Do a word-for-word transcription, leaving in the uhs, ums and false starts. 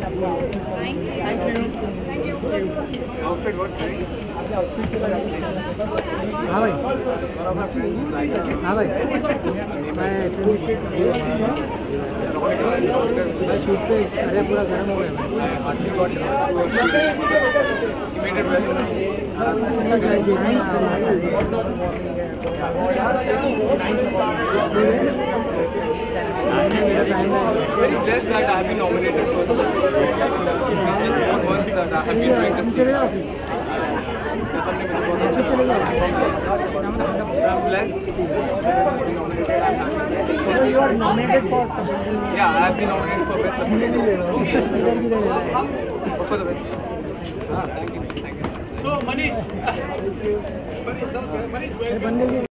Thank you. Thank you. Outfit what's right? हाँ भाई हाँ भाई मैं मैं शूट पे अरे पूरा गर्म हो गया Very blessed that I have been nominated for just one month that I have been doing this thing. There's something that was I'm blessed to be nominated. I'm happy. So you are nominated for Yeah, I have been nominated for best supporting for the best. Ah, thank you, thank you. So Manish, Manish, Manish, where